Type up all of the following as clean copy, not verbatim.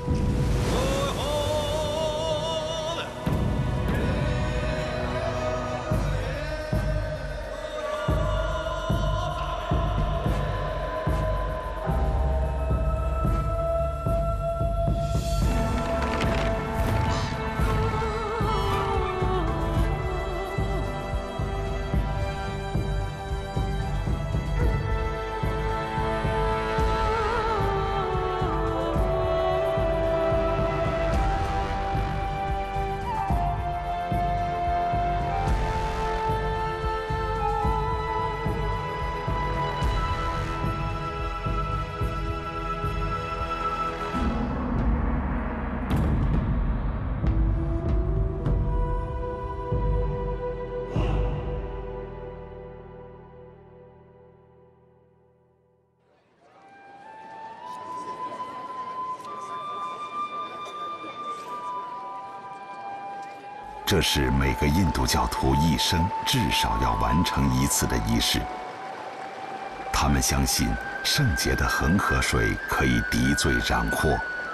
这是每个印度教徒一生至少要完成一次的仪式。他们相信圣洁的恒河水可以抵罪染祸，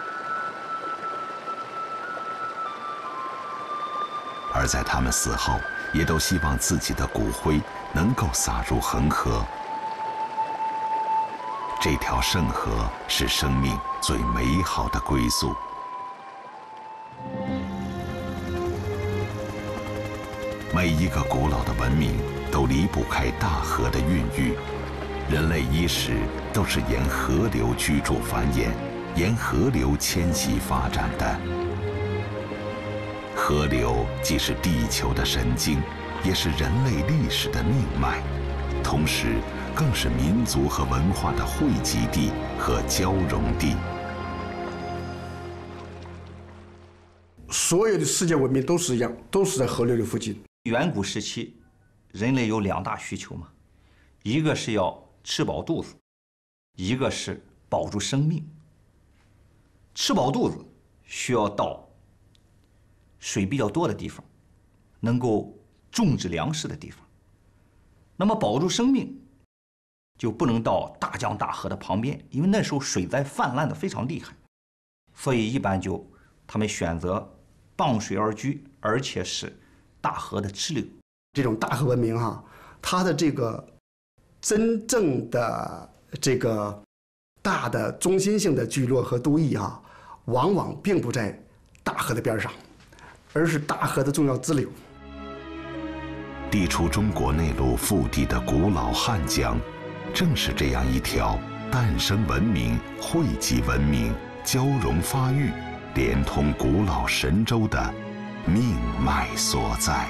而在他们死后，也都希望自己的骨灰能够洒入恒河。这条圣河是生命最美好的归宿。每一个古老的文明都离不开大河的孕育，人类伊始都是沿河流居住繁衍，沿河流迁徙发展的。河流既是地球的神经，也是人类历史的命脉，同时更是民族和文化的汇集地和交融地。 所有的世界文明都是一样，都是在河流的附近。 远古时期，人类有2大需求嘛，一个是要吃饱肚子，一个是保住生命。吃饱肚子需要到水比较多的地方，能够种植粮食的地方。那么保住生命，就不能到大江大河的旁边，因为那时候水灾泛滥的非常厉害，所以一般他们选择傍水而居，而且是大河的支流。 这种大河文明它的这个真正的这个大的中心性的聚落和都邑往往并不在大河的边上，而是大河的重要支流。 地处中国内陆腹地的古老汉江，正是这样一条诞生文明、汇集文明、交融发育、连通古老神州的命脉所在。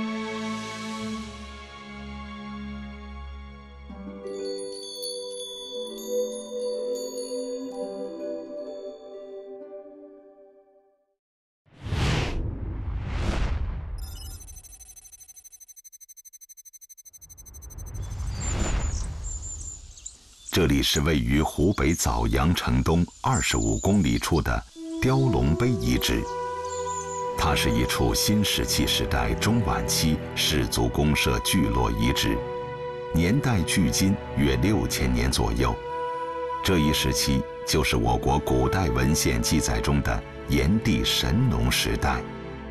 这里是位于湖北枣阳城东25公里处的雕龙碑遗址。它是一处新石器时代中晚期氏族公社聚落遗址，年代距今约6000年左右。这一时期就是我国古代文献记载中的炎帝神农时代。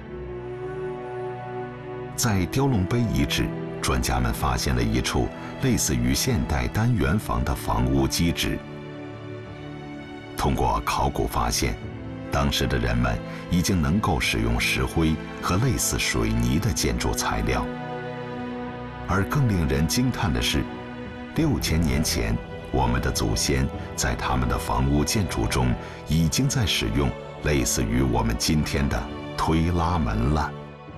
在雕龙碑遗址，专家们发现了一处类似于现代单元房的房屋基址。通过考古发现，当时的人们已经能够使用石灰和类似水泥的建筑材料。而更令人惊叹的是，6000年前，我们的祖先在他们的房屋建筑中已经在使用类似于我们今天的推拉门了。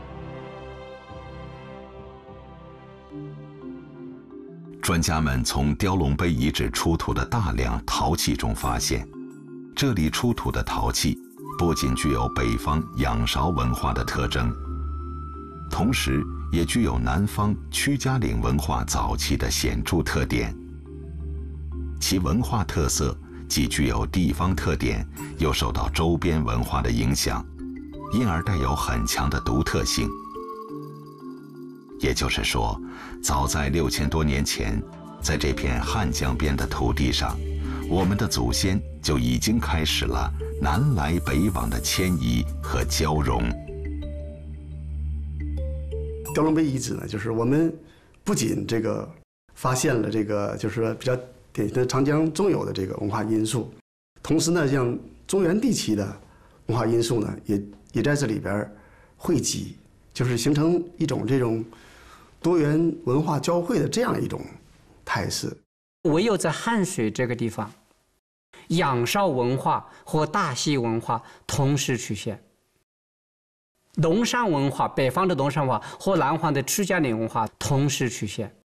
专家们从雕龙碑遗址出土的大量陶器中发现，这里出土的陶器不仅具有北方仰韶文化的特征，同时也具有南方屈家岭文化早期的显著特点。其文化特色既具有地方特点，又受到周边文化的影响，因而带有很强的独特性。也就是说，早在6000多年前，在这片汉江边的土地上， 我们的祖先就已经开始了南来北往的迁移和交融。 雕龙碑遗址呢，就是我们不仅这个发现了这个就是说比较典型的长江中游的这个文化因素，同时呢，像中原地区的文化因素呢，也在这里边汇集，就是形成一种这种多元文化交汇的这样一种态势。 唯有在汉水这个地方，仰韶文化和大溪文化同时出现，龙山文化，北方的龙山文化和南方的曲家岭文化同时出现。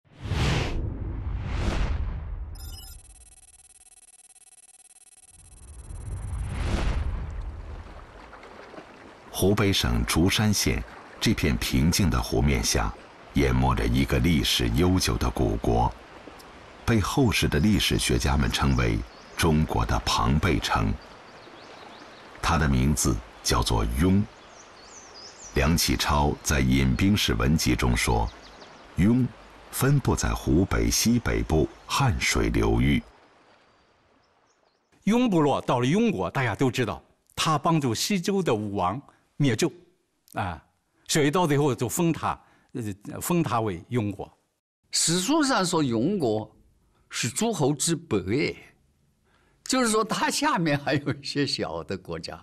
湖北省竹山县这片平静的湖面下，淹没着一个历史悠久的古国，被后世的历史学家们称为中国的庞贝城。它的名字叫做雍。梁启超在《饮冰室文集》中说，雍分布在湖北西北部汉水流域。 雍部落到了雍国，大家都知道，他帮助西周的武王灭纣，所以到最后就封他为雍国。 史书上说雍国是诸侯之北，就是说它下面还有一些小的国家。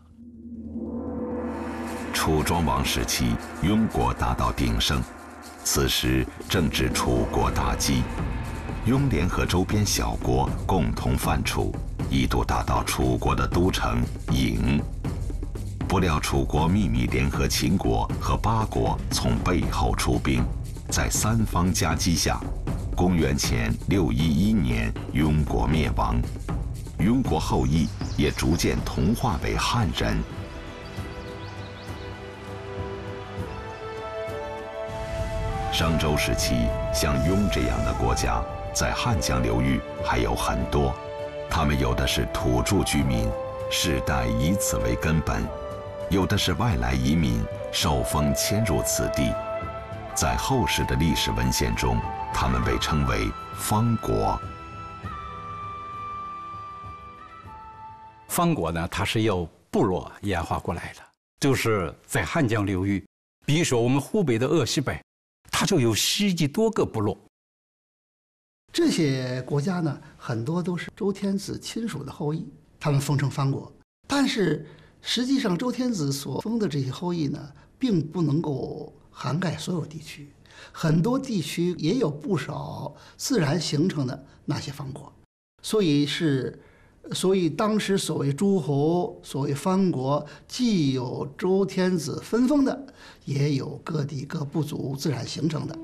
楚庄王时期，雍国达到鼎盛，此时正值楚国大饥，雍联合周边小国共同犯楚，一度打到楚国的都城郢。不料楚国秘密联合秦国和八国从背后出兵，在三方夹击下，公元前611年，雍国灭亡。雍国后裔也逐渐同化为汉人。商周时期，像雍这样的国家，在汉江流域还有很多，他们有的是土著居民，世代以此为根本；有的是外来移民，受封迁入此地。在后世的历史文献中，他们被称为方国。 方国呢，它是由部落演化过来的，就是在汉江流域，比如说我们湖北的鄂西北，它就有10几多个部落。 这些国家呢，很多都是周天子亲属的后裔，他们封成方国。但是实际上，周天子所封的这些后裔呢，并不能够涵盖所有地区，很多地区也有不少自然形成的那些方国，所以当时所谓诸侯，所谓方国，既有周天子分封的，也有各地各部族自然形成的。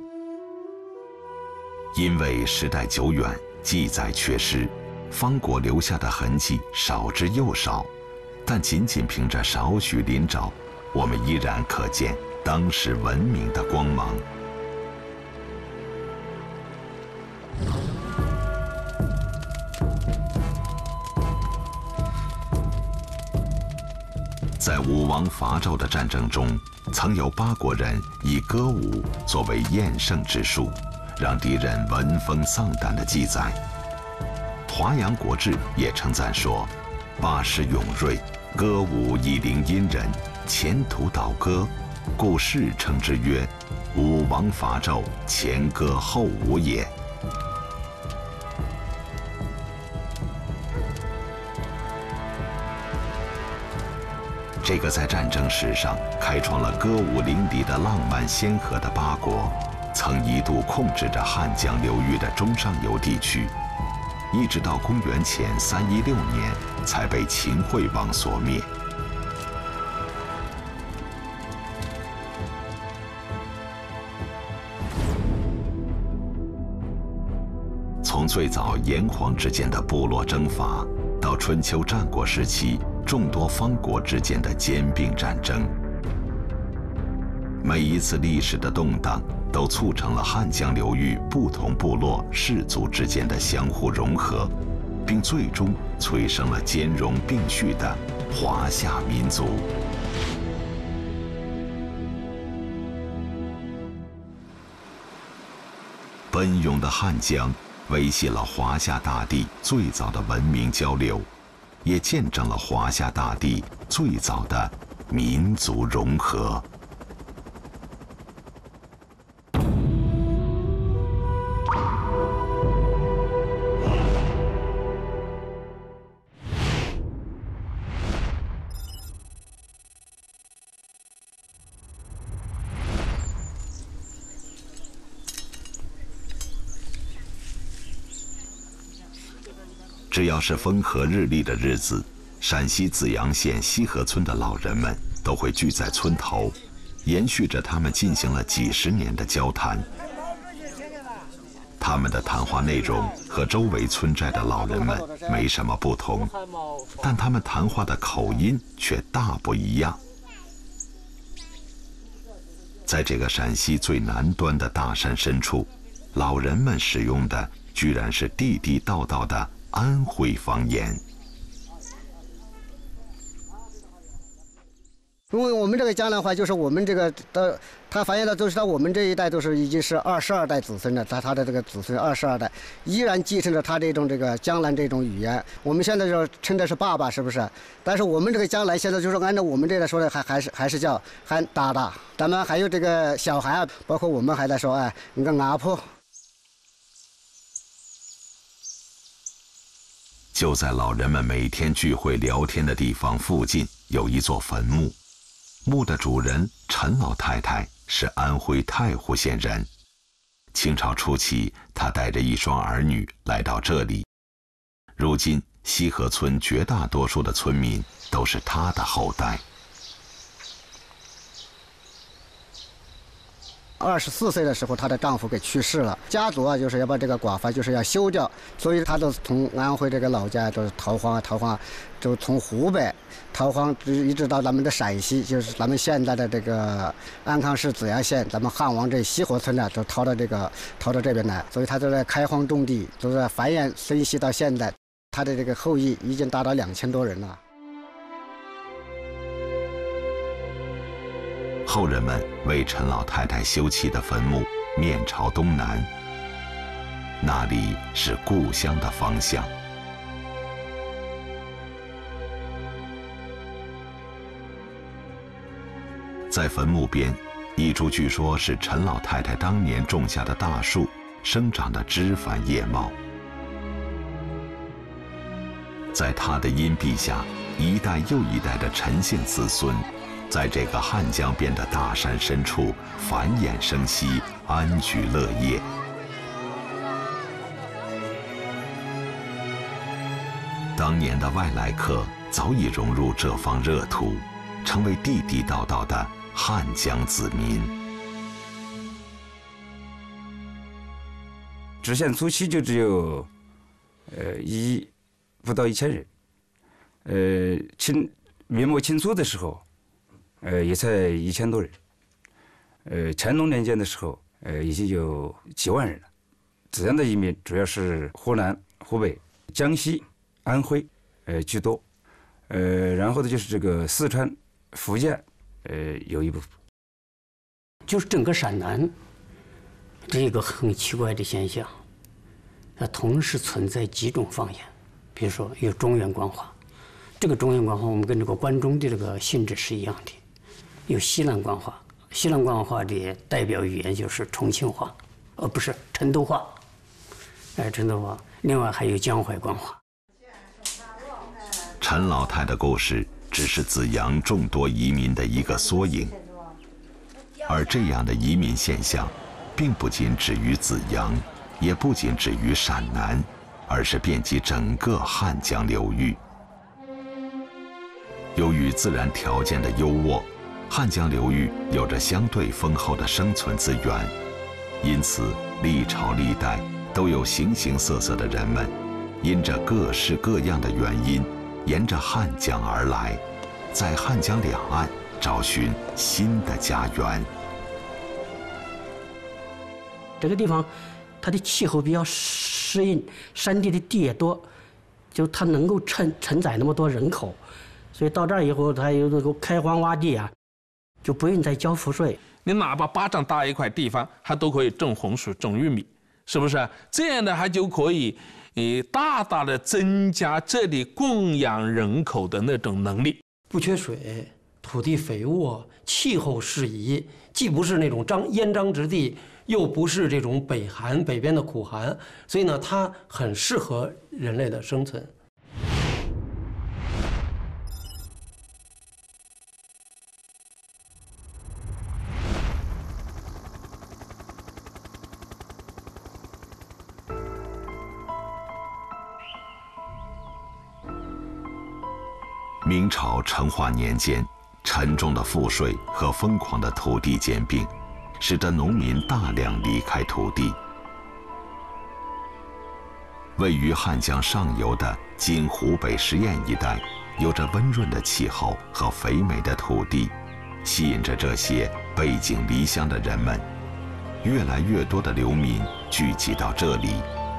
因为时代久远，记载缺失，方国留下的痕迹少之又少，但仅仅凭着少许临找，我们依然可见当时文明的光芒。在武王伐纣的战争中，曾有八国人以歌舞作为厌胜之术，让敌人闻风丧胆的记载。《华阳国志》也称赞说：“八师勇锐，歌舞以凌殷人，前途倒歌，故世称之曰武王伐纣，前歌后舞也。”这个在战争史上开创了歌舞淋漓的浪漫先河的八国，曾一度控制着汉江流域的中上游地区，一直到公元前316年才被秦惠王所灭。从最早炎黄之间的部落征伐，到春秋战国时期众多方国之间的兼并战争，每一次历史的动荡都促成了汉江流域不同部落氏族之间的相互融合，并最终催生了兼容并蓄的华夏民族。奔涌的汉江维系了华夏大地最早的文明交流，也见证了华夏大地最早的民族融合。只要是风和日丽的日子，陕西子阳县西河村的老人们都会聚在村头，延续着他们进行了几十年的交谈。他们的谈话内容和周围村寨的老人们没什么不同，但他们谈话的口音却大不一样。在这个陕西最南端的大山深处，老人们使用的居然是地地道道的安徽方言。 因为我们这个江南话，就是我们这个他繁衍的都是到我们这一代都是已经是22代子孙了，他的这个子孙22代依然继承着他这种这个江南这种语言。我们现在就称的是爸爸，是不是？但是我们这个江南现在就是按照我们这代说的，还是叫喊大大。咱们还有这个小孩啊，包括我们还在说哎，你个阿婆。 就在老人们每天聚会聊天的地方附近，有一座坟墓。墓的主人陈老太太是安徽太湖县人。清朝初期，她带着一双儿女来到这里。如今，西河村绝大多数的村民都是她的后代。 24岁的时候，她的丈夫给去世了，家族啊就是要把这个寡妇就是要休掉，所以她都从安徽这个老家都是逃荒，就从湖北逃荒一直到咱们的陕西，就是咱们现在的这个安康市子阳县，咱们汉王这西河村呢，都逃到这边来，所以她都在开荒种地，都在繁衍生息到现在，她的这个后裔已经达到2000多人了。 后人们为陈老太太修葺的坟墓面朝东南，那里是故乡的方向。在坟墓边，一株据说是陈老太太当年种下的大树，生长得枝繁叶茂。在她的荫蔽下，一代又一代的陈姓子孙，在这个汉江边的大山深处繁衍生息，安居乐业。当年的外来客早已融入这方热土，成为地地道道的汉江子民。 知县初期就只有不到1000人，明末清初的时候，也才1000多人，乾隆年间的时候，已经有几万人了。子阳的移民主要是湖南、湖北、江西、安徽，居多，然后呢就是这个四川、福建，有一部分。 就是整个陕南，这一个很奇怪的现象，它同时存在几种方言，比如说有中原官话，这个中原官话我们跟这个关中的这个性质是一样的。有西南官话，西南官话的代表语言就是重庆话，不是成都话，成都话。另外还有江淮官话。 陈老太的故事只是子阳众多移民的一个缩影，而这样的移民现象，并不仅止于子阳，也不仅止于陕南，而是遍及整个汉江流域。由于自然条件的优渥，汉江流域有着相对丰厚的生存资源，因此历朝历代都有形形色色的人们，因着各式各样的原因，沿着汉江而来，在汉江两岸找寻新的家园。 这个地方，它的气候比较适应，山地的地也多，就它能够承载那么多人口，所以到这儿以后，它有这个开荒挖地啊，就不用再交赋税。 你哪怕巴掌大一块地方，它都可以种红薯、种玉米， 是不是？这样的还就可以，大大的增加这里供养人口的那种能力。 不缺水，土地肥沃，气候适宜，既不是那种烟瘴之地，又不是这种北边的苦寒，所以呢，它很适合人类的生存。 明朝成化年间，沉重的赋税和疯狂的土地兼并，使得农民大量离开土地。位于汉江上游的今湖北十堰一带，有着温润的气候和肥美的土地，吸引着这些背井离乡的人们。越来越多的流民聚集到这里。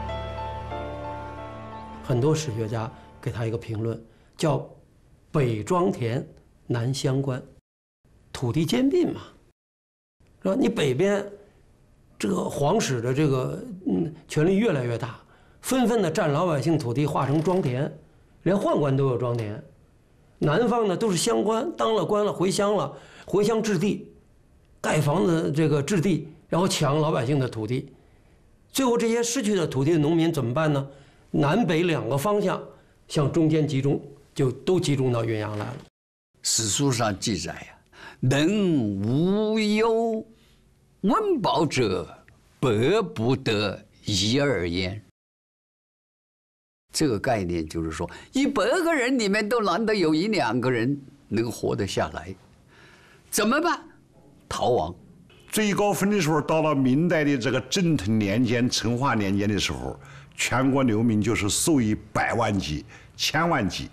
很多史学家给他一个评论，叫“北庄田，南乡关”，土地兼并嘛，是吧？你北边这个皇室的这个权力越来越大，纷纷的占老百姓土地，划成庄田，连宦官都有庄田。南方呢都是乡官，当了官了回乡了，回乡置地，盖房子这个置地，然后抢老百姓的土地。最后这些失去的土地的农民怎么办呢？南北两个方向向中间集中，就都集中到云阳来了。 史书上记载呀，能无忧温饱者，百不得一二焉。这个概念就是说，100个人里面都难得有1、2个人能活得下来，怎么办？逃亡。 最高峰的时候，到了明代的这个正统年间、成化年间的时候，全国流民就是数以百万计、千万计。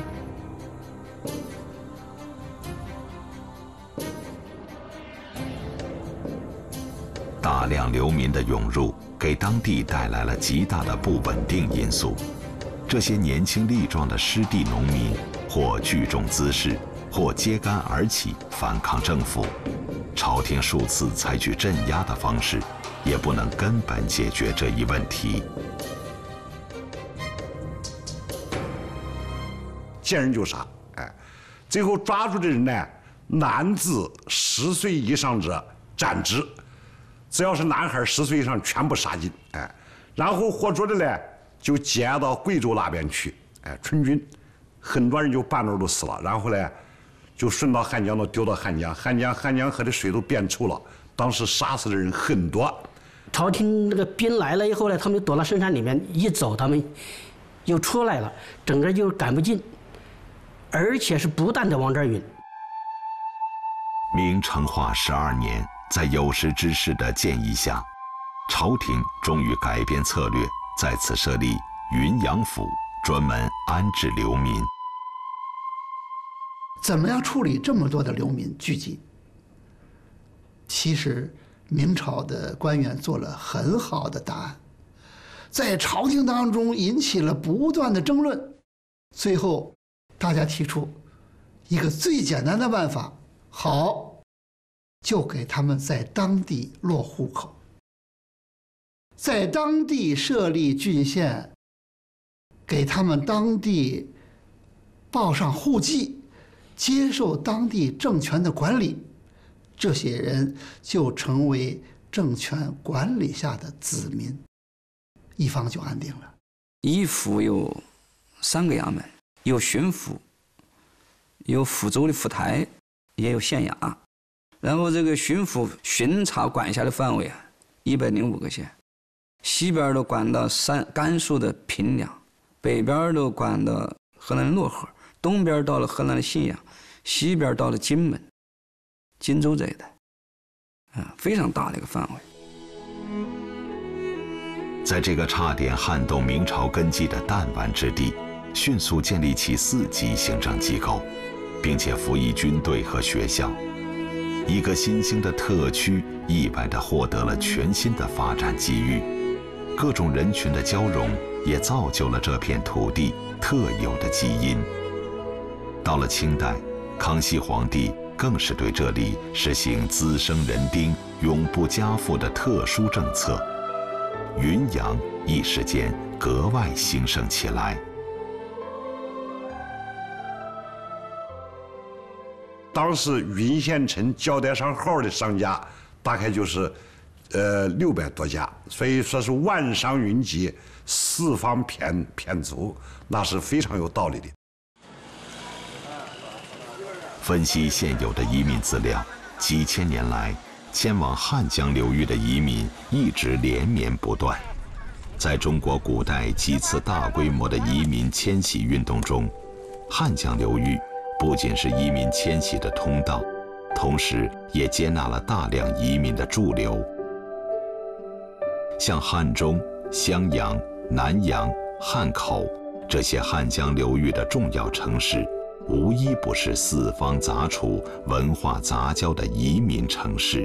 大量流民的涌入，给当地带来了极大的不稳定因素。这些年轻力壮的失地农民，或聚众滋事，或揭竿而起反抗政府。朝廷数次采取镇压的方式，也不能根本解决这一问题。 见人就杀，最后抓住的人呢，男子10岁以上者斩之，只要是男孩10岁以上全部杀尽，然后活捉的呢就接到贵州那边去，春军，很多人就半路都死了，然后呢就顺到汉江都丢到汉江，汉江河的水都变臭了，当时杀死的人很多。 朝廷那个兵来了以后呢，他们就躲到深山里面，一走他们又出来了，整个就赶不进，而且是不断的往这儿运。 明成化12年，在有识之士的建议下，朝廷终于改变策略，在此设立云阳府，专门安置流民。 怎么样处理这么多的流民聚集？其实明朝的官员做了很好的答案，在朝廷当中引起了不断的争论，最后大家提出一个最简单的办法，好，就给他们在当地落户口，在当地设立郡县，给他们当地报上户籍，接受当地政权的管理，这些人就成为政权管理下的子民，一方就安定了。 一府有3个衙门，有巡抚，有抚州的府台，也有县衙。然后这个巡抚巡查管辖的范围啊，105个县，西边都管到甘肃的平凉，北边都管到河南的漯河，东边到了河南的信阳，西边到了荆门、荆州这一带，非常大的一个范围。 在这个差点撼动明朝根基的弹丸之地，迅速建立起4级行政机构，并且服役军队和学校。一个新兴的特区意外地获得了全新的发展机遇，各种人群的交融也造就了这片土地特有的基因。到了清代，康熙皇帝更是对这里实行滋生人丁、永不加赋的特殊政策。 云阳一时间格外兴盛起来。 当时云县城交代上号的商家大概就是600多家，所以说是万商云集，四方偏足，那是非常有道理的。 分析现有的移民资料，几千年来，迁往汉江流域的移民一直连绵不断。在中国古代几次大规模的移民迁徙运动中，汉江流域不仅是移民迁徙的通道，同时也接纳了大量移民的驻留。像汉中、襄阳、南阳、汉口这些汉江流域的重要城市，无一不是四方杂处、文化杂交的移民城市。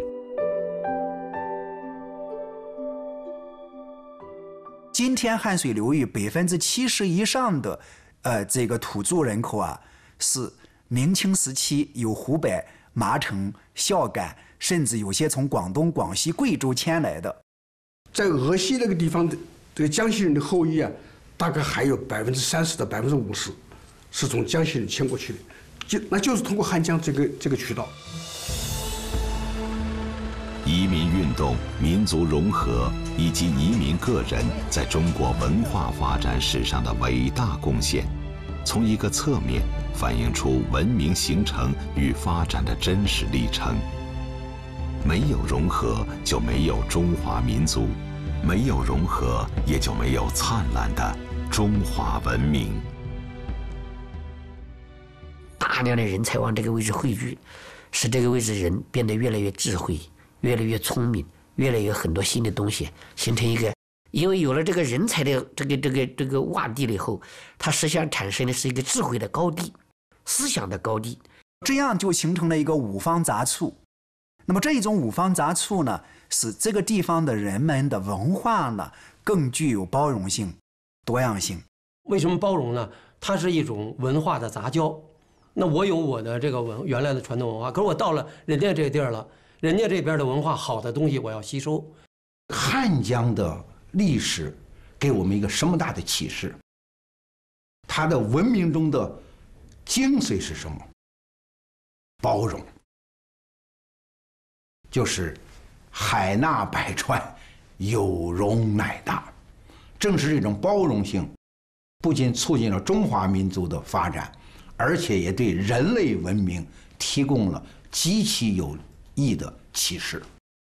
今天汉水流域70%以上的这个土著人口啊，是明清时期由湖北、麻城、孝感，甚至有些从广东、广西、贵州迁来的。 在鄂西那个地方的这个江西人的后裔啊，大概还有30%到50%是从江西人迁过去的，那就是通过汉江这个渠道。 移民运动、民族融合以及移民个人在中国文化发展史上的伟大贡献，从一个侧面反映出文明形成与发展的真实历程。没有融合，就没有中华民族；没有融合，也就没有灿烂的中华文明。 大量的人才往这个位置汇聚，使这个位置人变得越来越智慧，越来越聪明，越来越很多新的东西，形成一个。因为有了这个人才的这个洼地了以后，它实际上产生的是一个智慧的高地，思想的高地， 这样就形成了一个五方杂处。那么这一种五方杂处呢，使这个地方的人们的文化呢更具有包容性、多样性。 为什么包容呢？它是一种文化的杂交。那我有我的这个原来的传统文化，可是我到了人家这个地儿了，人家这边的文化好的东西我要吸收。 汉江的历史给我们一个什么大的启示？它的文明中的精髓是什么？包容。就是海纳百川，有容乃大。正是这种包容性，不仅促进了中华民族的发展，而且也对人类文明提供了极其有益的启示。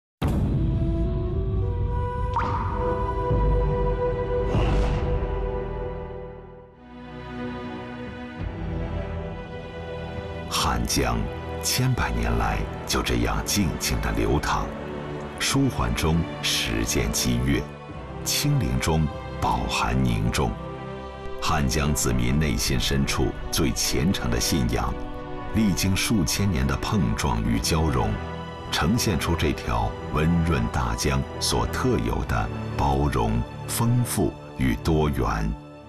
汉江千百年来就这样静静地流淌，舒缓中时间激越，清灵中饱含凝重。汉江子民内心深处最虔诚的信仰，历经数千年的碰撞与交融，呈现出这条温润大江所特有的包容、丰富与多元。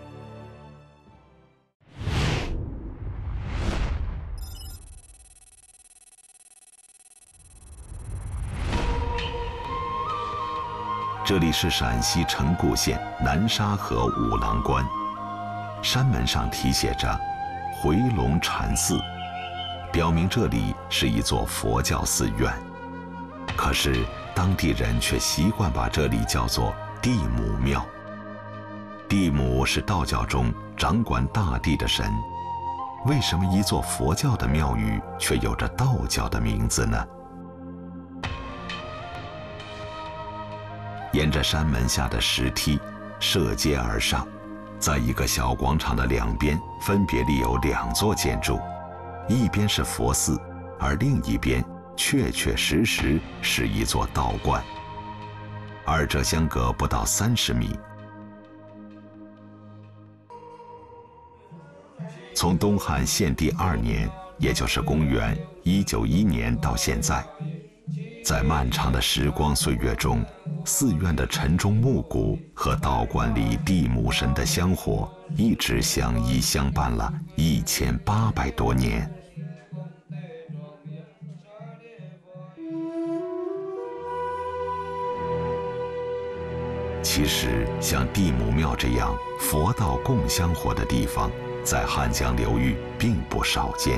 这里是陕西城固县南沙河五郎关，山门上题写着“回龙禅寺”，表明这里是一座佛教寺院。可是当地人却习惯把这里叫做地母庙。地母是道教中掌管大地的神，为什么一座佛教的庙宇却有着道教的名字呢？沿着山门下的石梯涉阶而上，在一个小广场的两边分别立有2座建筑，一边是佛寺，而另一边确确实实是一座道观，二者相隔不到30米。从东汉献帝2年，也就是公元191年到现在，在漫长的时光岁月中，寺院的晨钟暮鼓和道观里地母神的香火一直相依相伴了1800多年。 其实，像地母庙这样佛道共香火的地方，在汉江流域并不少见。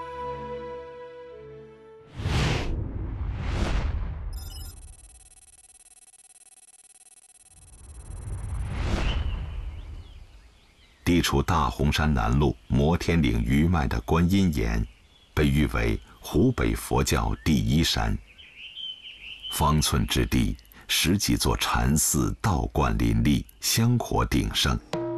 地处大洪山南麓摩天岭余脉的观音岩，被誉为湖北佛教第一山。方寸之地，10几座禅寺道观林立，香火鼎盛。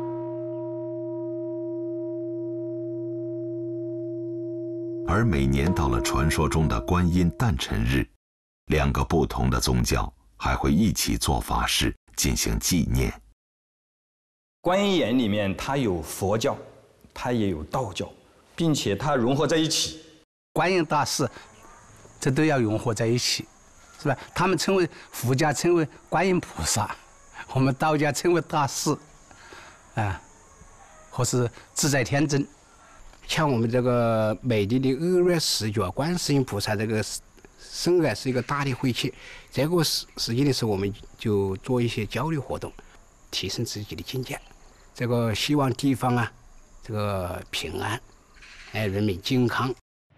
而每年到了传说中的观音诞辰日，2个不同的宗教还会一起做法事进行纪念。 观音岩里面，它有佛教，它也有道教，并且它融合在一起。 观音大士，这都要融合在一起，是吧？他们称为佛家称为观音菩萨，我们道家称为大士，或是自在天真。像我们这个美丽的2月10月，观世音菩萨这个生日是一个大的会期，这个时间的时候，我们就做一些交流活动，提升自己的境界。这个希望地方啊，这个平安，人民健康。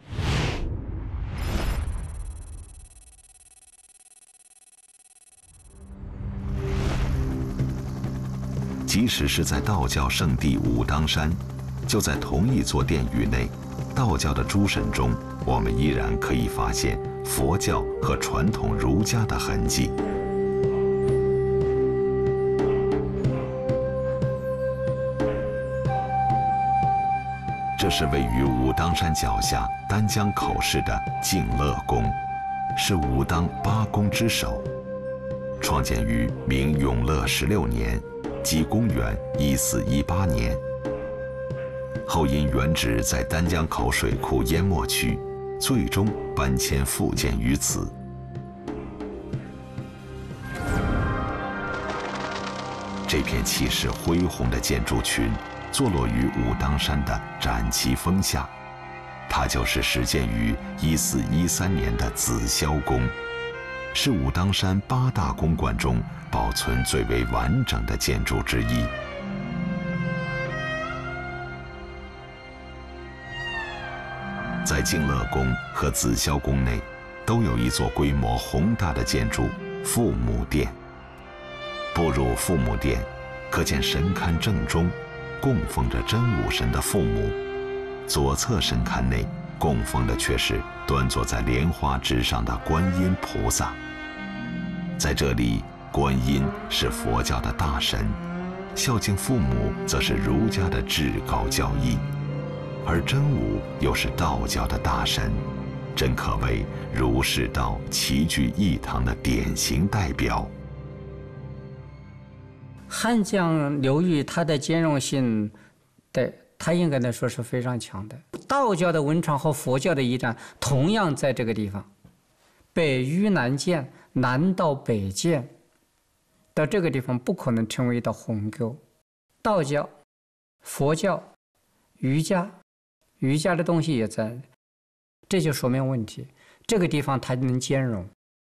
即使是在道教圣地武当山，就在同一座殿宇内，道教的诸神中，我们依然可以发现佛教和传统儒家的痕迹。这是位于武当山脚下丹江口市的净乐宫，是武当8宫之首，创建于明永乐16年，即公元1418年。后因原址在丹江口水库淹没区，最终搬迁复建于此。这片气势恢宏的建筑群，坐落于武当山的展旗峰下，它就是始建于1413年的紫霄宫，是武当山8大宫观中保存最为完整的建筑之一。在净乐宫和紫霄宫内，都有一座规模宏大的建筑——父母殿。步入父母殿，可见神龛正中供奉着真武神的父母，左侧神龛内供奉的却是端坐在莲花之上的观音菩萨。在这里，观音是佛教的大神，孝敬父母则是儒家的至高教义，而真武又是道教的大神，真可谓儒释道齐聚一堂的典型代表。 汉江流域它的兼容性，对它应该来说是非常强的。道教的文传和佛教的遗产同样在这个地方，北迂南渐，南到北渐，到这个地方不可能成为一道鸿沟。道教、佛教、瑜伽的东西也在，这就说明问题。这个地方它能兼容。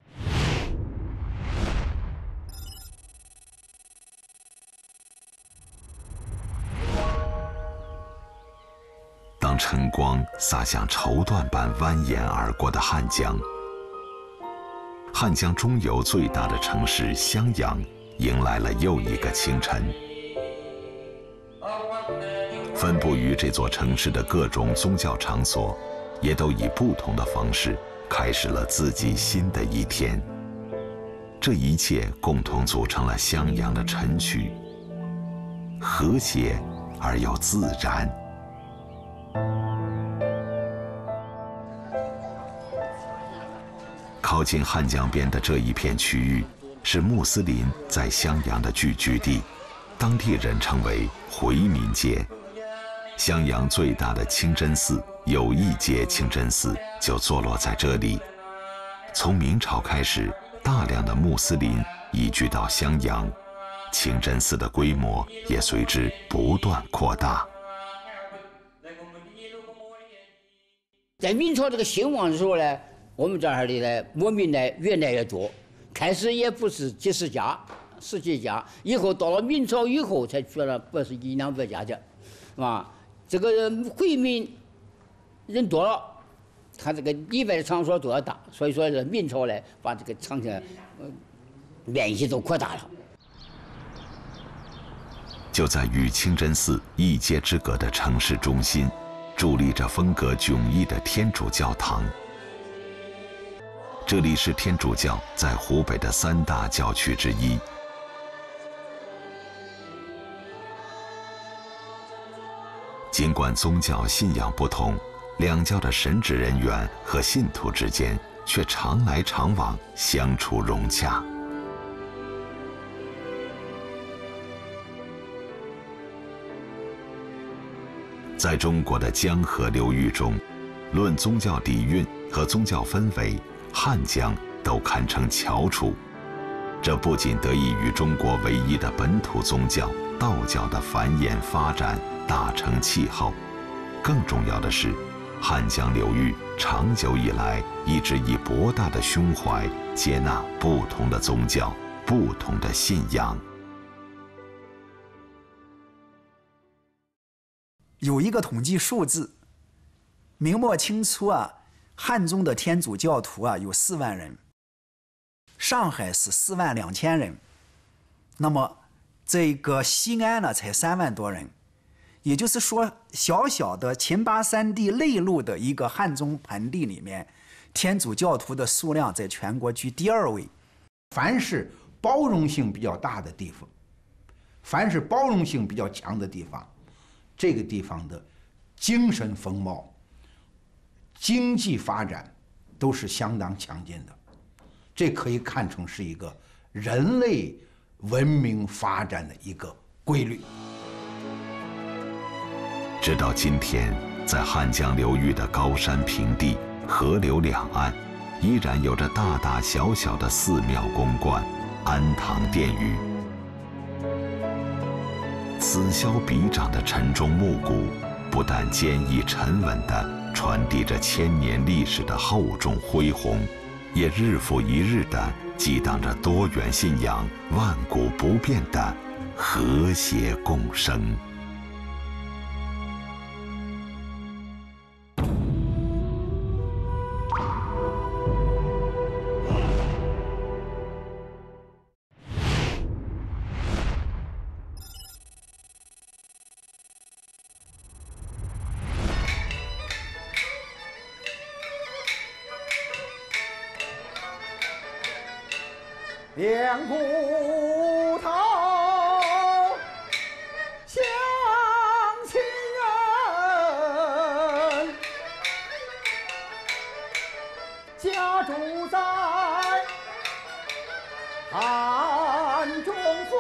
当晨光洒向绸缎般蜿蜒而过的汉江，汉江中游最大的城市襄阳迎来了又一个清晨。分布于这座城市的各种宗教场所，也都以不同的方式开始了自己新的一天。这一切共同组成了襄阳的晨曲，和谐而又自然。靠近汉江边的这一片区域，是穆斯林在襄阳的聚居地，当地人称为回民街。襄阳最大的清真寺友谊街清真寺就坐落在这里。从明朝开始，大量的穆斯林移居到襄阳，清真寺的规模也随之不断扩大。 在明朝这个兴旺的时候呢，我们这儿的呢，牧民呢越来越多，开始也不是几十家， 17家，以后到了明朝以后才出了不是1、200家的，是吧？这个回民人多了，他这个礼拜的场所都要大，所以说是明朝呢把这个场所面积都扩大了。 就在与清真寺一街之隔的城市中心，伫立着风格迥异的天主教堂。这里是天主教在湖北的3大教区之一。尽管宗教信仰不同，两教的神职人员和信徒之间却常来常往，相处融洽。在中国的江河流域中，论宗教底蕴和宗教氛围，汉江都堪称翘楚。这不仅得益于中国唯一的本土宗教道教的繁衍发展，大成气候，更重要的是，汉江流域长久以来一直以博大的胸怀接纳不同的宗教、不同的信仰。 有一个统计数字，明末清初汉中的天主教徒有4万人，上海是4万2千人，那么这个西安呢才3万多人，也就是说，小小的秦巴3地内陆的一个汉中盆地里面，天主教徒的数量在全国居第2位。 凡是包容性比较大的地方，凡是包容性比较强的地方，这个地方的精神风貌、经济发展都是相当强劲的，这可以看成是一个人类文明发展的一个规律。 直到今天，在汉江流域的高山平地、河流两岸，依然有着大大小小的寺庙、宫观、庵堂、殿宇。此消彼长的沉重木骨，不但坚毅沉稳地传递着千年历史的厚重恢宏，也日复一日地激荡着多元信仰万古不变的和谐共生。 两骨头相亲人，家住在汉中府，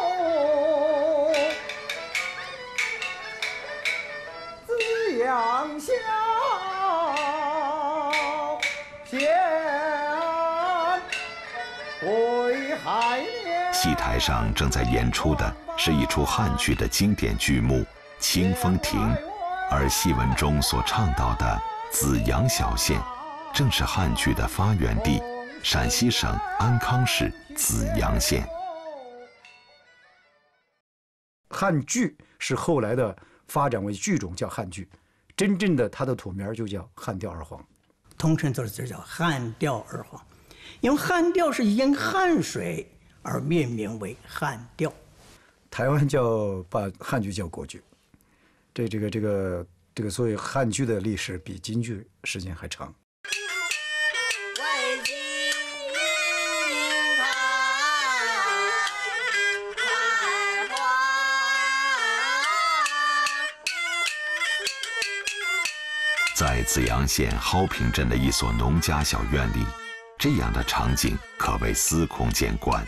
滋养小贤。 戏台上正在演出的是一出汉剧的经典剧目《清风亭》，而戏文中所倡导的紫阳小县，正是汉剧的发源地——陕西省安康市紫阳县。 汉剧是后来的发展为剧种叫汉剧，真正的它的土名就叫汉调二黄。 通称这个字叫汉调二黄，因为汉调是因汉水而命名为汉调。 台湾把汉剧叫国剧，这个，所以汉剧的历史比京剧时间还长。 在紫阳县蒿坪镇的一所农家小院里，这样的场景可谓司空见惯。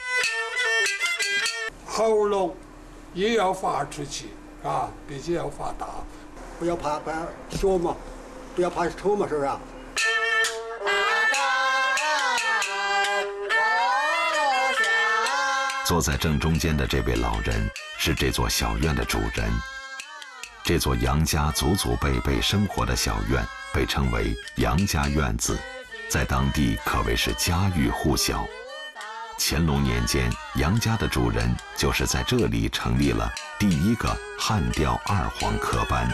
喉咙也要发出去啊，鼻子要发大， 不要怕学嘛，不要怕丑嘛，是不是？ 坐在正中间的这位老人是这座小院的主人。这座杨家祖祖辈辈生活的小院被称为杨家院子，在当地可谓是家喻户晓。 乾隆年间，杨家的主人就是在这里成立了第一个汉调二黄科班。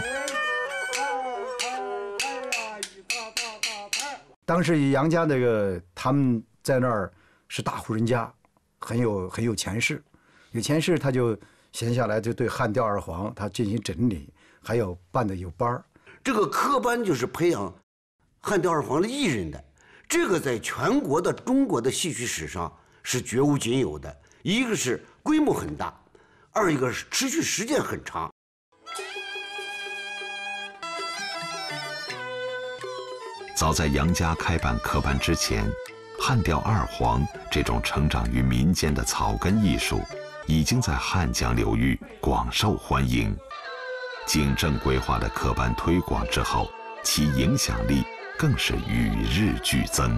当时杨家那个他们在那儿是大户人家，很有钱势，有钱势他就闲下来就对汉调二黄他进行整理，还有办的有班儿。 这个科班就是培养汉调二黄的艺人的，这个在全国的中国的戏曲史上是绝无仅有的。一个是规模很大，二一个是持续时间很长。 早在杨家开办科班之前，汉调二黄这种成长于民间的草根艺术，已经在汉江流域广受欢迎。经正规化的科班推广之后，其影响力更是与日俱增。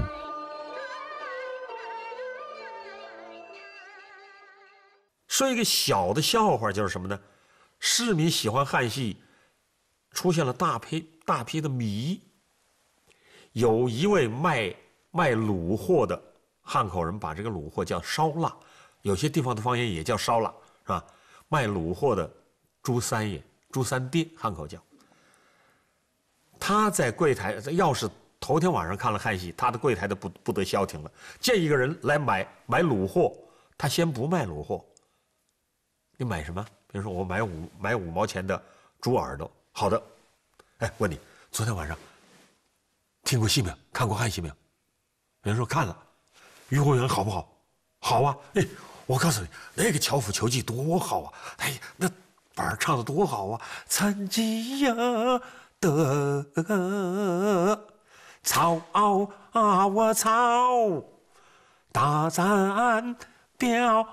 说一个小的笑话，就是什么呢？市民喜欢汉戏，出现了大批的迷。有一位卖卤货的汉口人，把这个卤货叫烧腊，有些地方的方言也叫烧腊，是吧？卖卤货的朱三爷、朱三爹，汉口叫。他在柜台，要是头天晚上看了汉戏，他的柜台都不得消停了。见一个人来买卤货，他先不卖卤货。你买什么？比如说我买5毛钱的猪耳朵。好的，哎，问你昨天晚上听过戏没有？看过汉戏没有？有人说看了。于洪源好不好？好啊！哎，我告诉你，那个《樵夫求妓》多好啊！哎，那板儿唱的多好啊！曾经呀的草啊我草，大赞调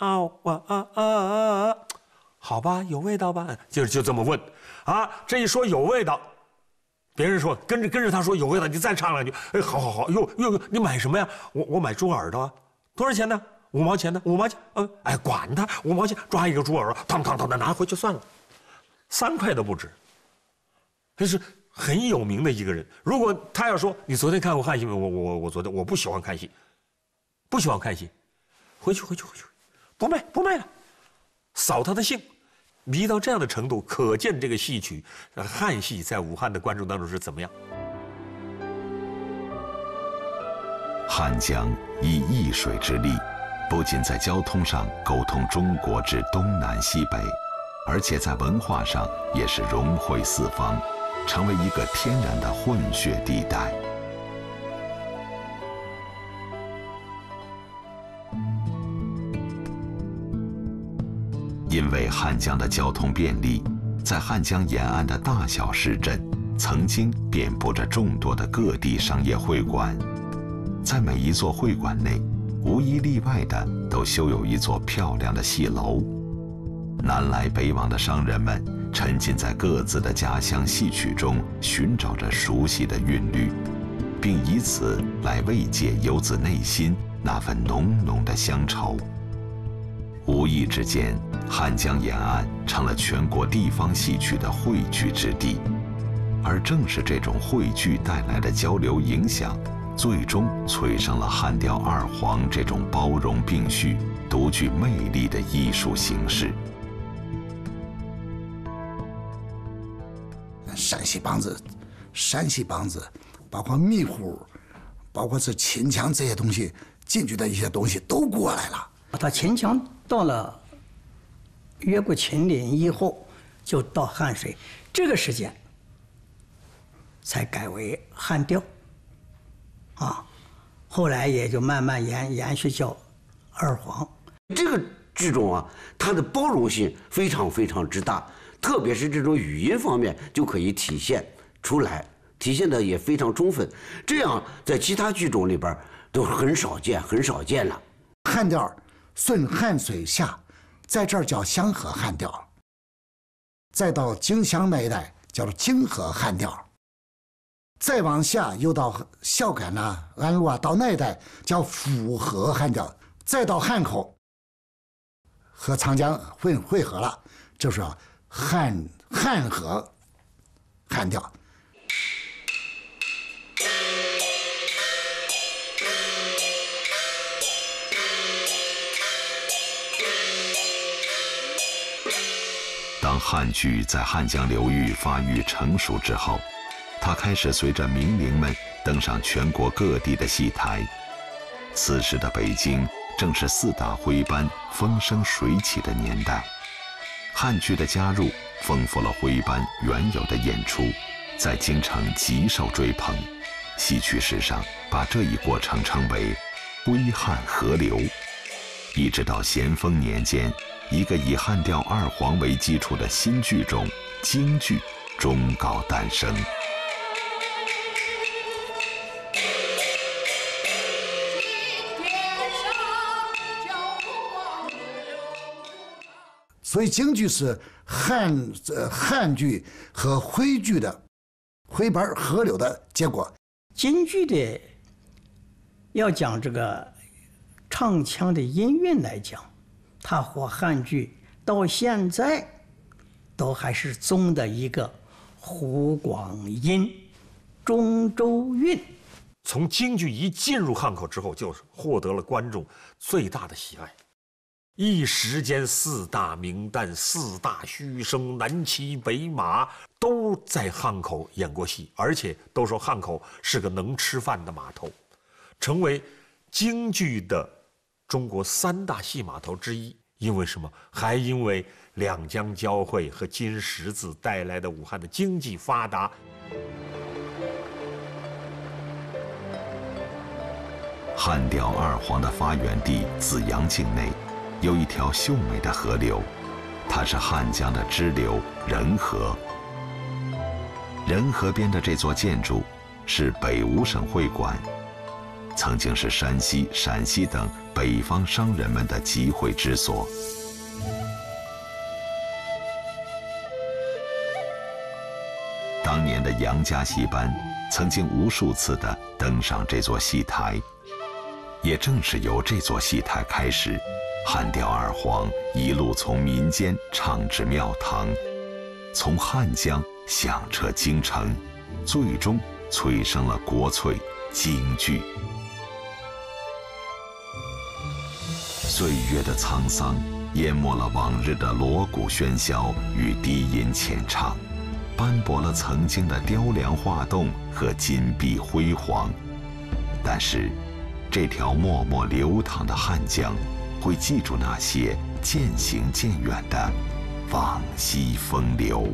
啊，好吧，有味道吧？就这么问啊！这一说有味道。别人说跟着他说有味道，你再唱两句，哎，好，哟，你买什么呀？我买猪耳朵啊，多少钱呢？5毛钱的，5毛钱，哎，管他5毛钱，抓一个猪耳朵，汤的拿回去算了，3块都不止。这是很有名的一个人。如果他要说你昨天看过汉戏没有？我昨天我不喜欢看戏，回去，不卖了，扫他的兴。迷到这样的程度，可见这个戏曲，汉戏在武汉的观众当中是怎么样。 汉江以易水之力，不仅在交通上沟通中国之东南西北，而且在文化上也是融汇四方，成为一个天然的混血地带。因为汉江的交通便利，在汉江沿岸的大小市镇，曾经遍布着众多的各地商业会馆。在每一座会馆内，无一例外的都修有一座漂亮的戏楼。南来北往的商人们沉浸在各自的家乡戏曲中，寻找着熟悉的韵律，并以此来慰藉游子内心那份浓浓的乡愁。无意之间，汉江沿岸成了全国地方戏曲的汇聚之地，而正是这种汇聚带来的交流影响，最终催生了汉调二黄这种包容并蓄、独具魅力的艺术形式。 山西梆子，包括迷糊，包括是秦腔这些东西进去的一些东西都过来了。 他秦腔到了越过秦岭以后，就到汉水，这个时间才改为汉调，后来也就慢慢延续叫二黄。 这个剧种啊，它的包容性非常非常之大，特别是这种语音方面就可以体现出来，体现的也非常充分。这样在其他剧种里边都很少见了。 汉调顺汉水下，在这儿叫香河汉调，再到荆襄那一带叫做泾河汉调，再往下又到孝感啊、安陆啊，到那一带叫府河汉调，再到汉口和长江汇合了，就是汉河汉调。 汉剧在汉江流域发育成熟之后，它开始随着名伶们登上全国各地的戏台。此时的北京正是四大徽班风生水起的年代，汉剧的加入丰富了徽班原有的演出，在京城极受追捧。戏曲史上把这一过程称为徽汉合流。一直到咸丰年间，一个以汉调二黄为基础的新剧种京剧终告诞生。 所以京剧是汉剧和徽剧的徽班合流的结果。 京剧的要讲这个唱腔的音韵来讲，它和汉剧到现在都还是宗的一个湖广音、中州韵。 从京剧一进入汉口之后，就是获得了观众最大的喜爱。一时间，四大名旦、四大须生、南骑北马都在汉口演过戏，而且都说汉口是个能吃饭的码头，成为京剧的中国三大戏码头之一。因为什么？还因为两江交汇和金十字带来的武汉的经济发达。 汉调二黄的发源地紫阳境内，有一条秀美的河流，它是汉江的支流仁河。仁河边的这座建筑是北吴省会馆，曾经是山西、陕西等北方商人们的集会之所。当年的杨家戏班曾经无数次地登上这座戏台，也正是由这座戏台开始，汉调二黄一路从民间唱至庙堂，从汉江响彻京城，最终催生了国粹京剧。岁月的沧桑淹没了往日的锣鼓喧嚣与低吟浅唱，斑驳了曾经的雕梁画栋和金碧辉煌。但是这条默默流淌的汉江会记住那些渐行渐远的往昔风流。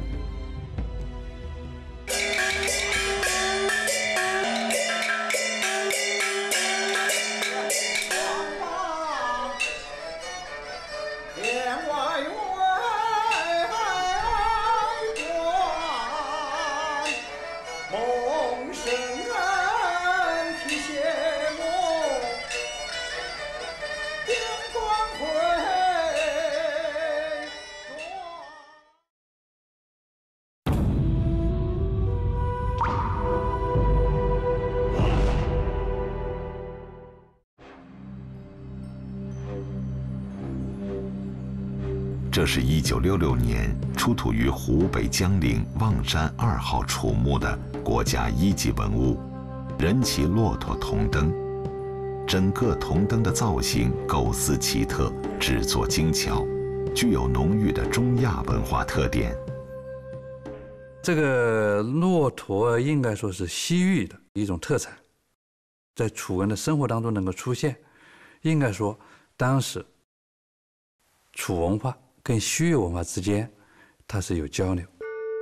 这是1966年出土于湖北江陵望山2号楚墓的国家1级文物人骑骆驼铜灯。整个铜灯的造型构思奇特，制作精巧，具有浓郁的中亚文化特点。 这个骆驼应该说是西域的一种特产，在楚人的生活当中能够出现，应该说当时楚文化跟西域文化之间它是有交流。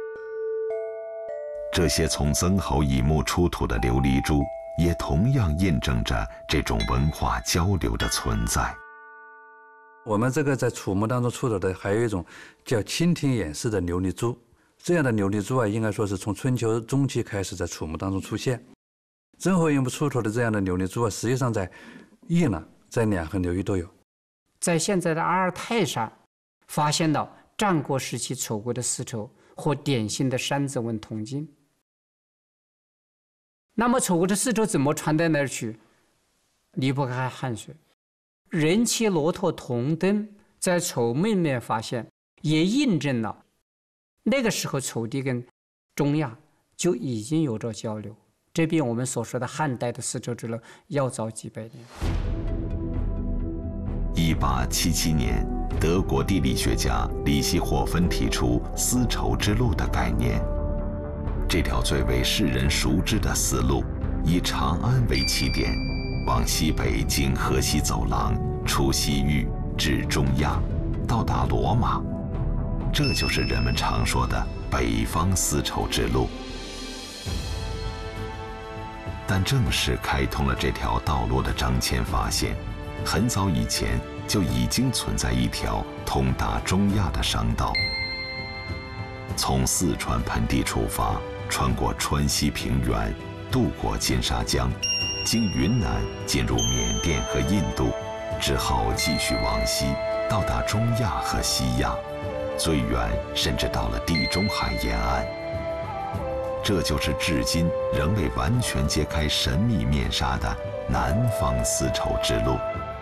这些从曾侯乙墓出土的琉璃珠也同样印证着这种文化交流的存在。 我们这个在楚墓当中出土的还有一种叫蜻蜓眼式的琉璃珠，这样的琉璃珠啊，应该说是从春秋中期开始在楚墓当中出现。曾侯乙墓出土的这样的琉璃珠啊，实际上在越南、在两河流域都有。 在现在的阿尔泰上发现了战国时期楚国的丝绸和典型的山子纹铜镜。那么楚国的丝绸怎么传到那儿去？离不开汉水。人骑骆驼铜灯在楚墓里面发现，也印证了那个时候楚地跟中亚就已经有着交流，这比我们所说的汉代的丝绸之路要早几百年。 1877年，德国地理学家里希霍芬提出丝绸之路的概念。这条最为世人熟知的丝路，以长安为起点，往西北经河西走廊，出西域，至中亚，到达罗马。这就是人们常说的北方丝绸之路。但正是开通了这条道路的张骞发现，很早以前就已经存在一条通达中亚的商道。从四川盆地出发，穿过川西平原，渡过金沙江，经云南进入缅甸和印度，之后继续往西，到达中亚和西亚，最远甚至到了地中海沿岸。这就是至今仍未完全揭开神秘面纱的南方丝绸之路。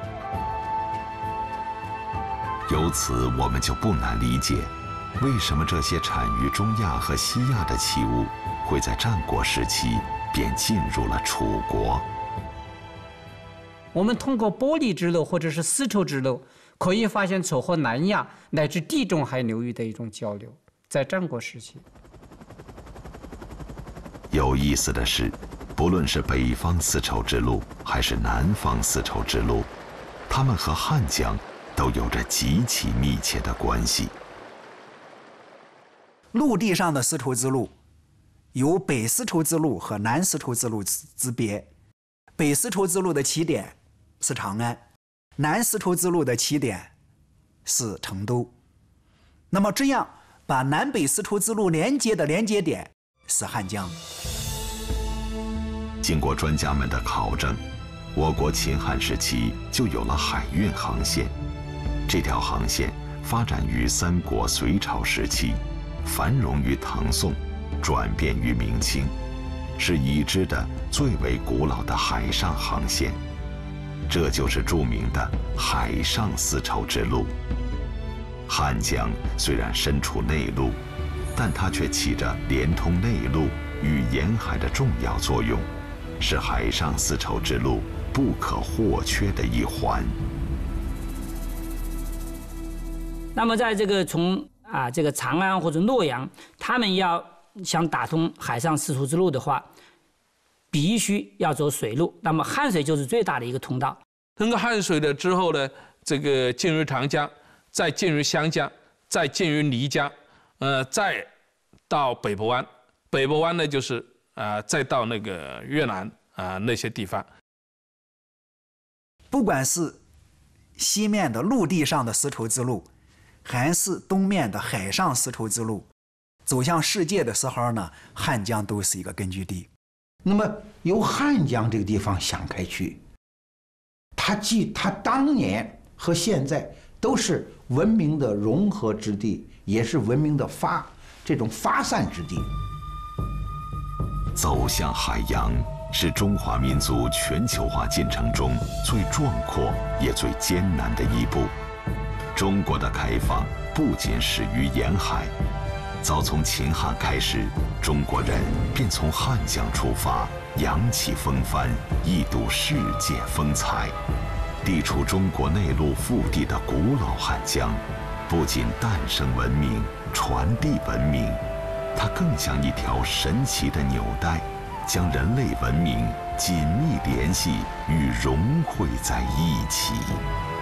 由此，我们就不难理解，为什么这些产于中亚和西亚的器物，会在战国时期便进入了楚国。 我们通过玻璃之路或者是丝绸之路，可以发现楚和南亚乃至地中海流域的一种交流，在战国时期。 有意思的是，不论是北方丝绸之路还是南方丝绸之路，它们和汉江都有着极其密切的关系。 陆地上的丝绸之路有北丝绸之路和南丝绸之路之别，北丝绸之路的起点是长安，南丝绸之路的起点是成都。那么这样把南北丝绸之路连接的连接点是汉江。 经过专家们的考证，我国秦汉时期就有了海运航线。这条航线发展于三国、隋朝时期，繁荣于唐宋，转变于明清，是已知的最为古老的海上航线。这就是著名的海上丝绸之路。汉江虽然身处内陆，但它却起着连通内陆与沿海的重要作用，是海上丝绸之路不可或缺的一环。 那么，在这个从这个长安或者洛阳，他们要想打通海上丝绸之路的话，必须要走水路。那么汉水就是最大的一个通道。 通过汉水了之后呢，这个进入长江，再进入湘江，再进入漓江，再到北部湾。北部湾呢，就是再到那个越南那些地方。 不管是西面的陆地上的丝绸之路，还是东面的海上丝绸之路，走向世界的时候呢，汉江都是一个根据地。 那么由汉江这个地方想开去，它当年和现在都是文明的融合之地，也是文明的这种发散之地。 走向海洋是中华民族全球化进程中最壮阔也最艰难的一步。中国的开放不仅始于沿海，早从秦汉开始，中国人便从汉江出发，扬起风帆，一睹世界风采。地处中国内陆腹地的古老汉江，不仅诞生文明、传递文明，它更像一条神奇的纽带，将人类文明紧密联系与融汇在一起。